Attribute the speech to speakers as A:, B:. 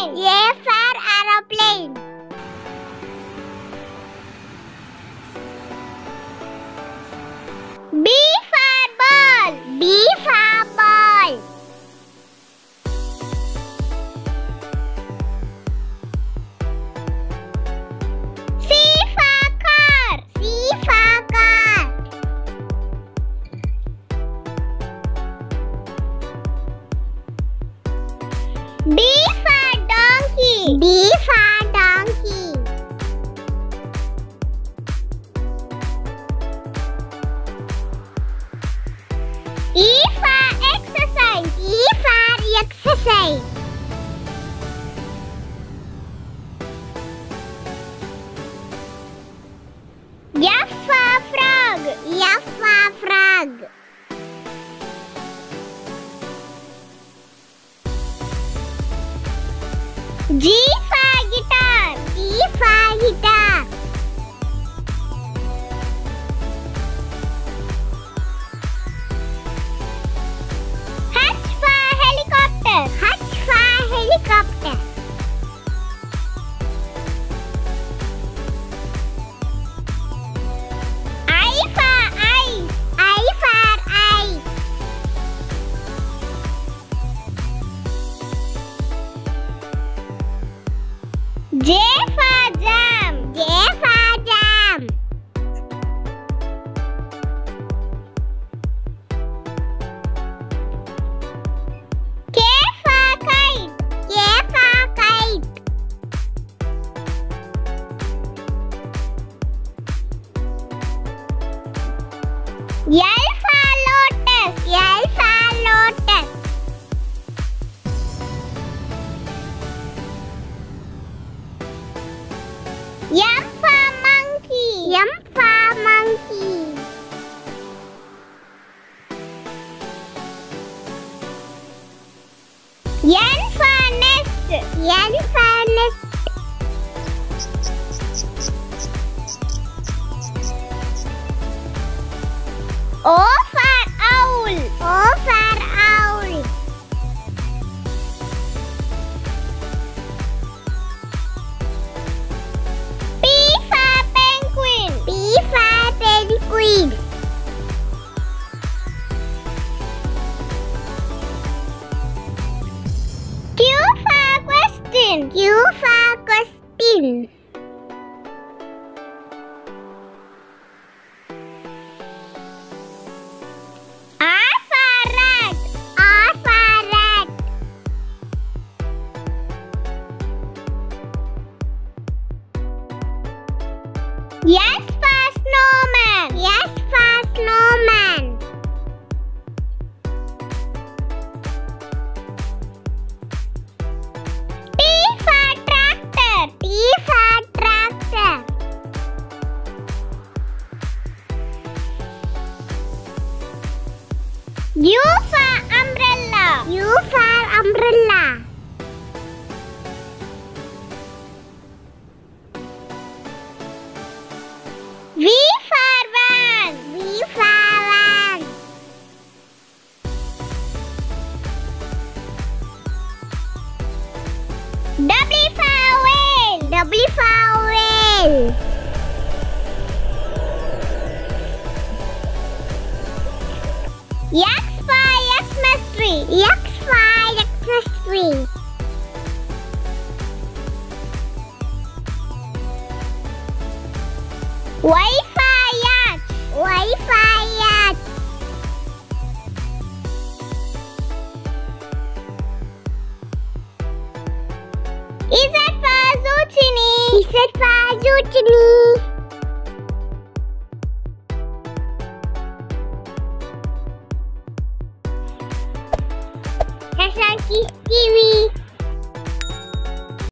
A: aeroplane. A for aeroplane. B for ball. B for ball. C for car. C for car. D for donkey. D for donkey. E for exercise. E for exercise. F for frog. F for frog. G for guitar. G for guitar. H for helicopter. H for helicopter. I for ice. I for ice. J for jam. J for jam. K for kite. K for kite. L for lotus. L for lotus. M for monkey. M for monkey. N for nest. N for nest. O for owl. O for owl. P for penguin. P for penguin. Q for question. Q for question. R for rat. R for rat. S for snowman. S for snowman. T for tractor. T for tractor. U for umbrella. U for umbrella. V for van. V for van. W for whale. W for whale. X for Xmas tree. X for Xmas tree. Y for yacht. Y for yacht. Z for zucchini. Z for zucchini. tharshankidsTv.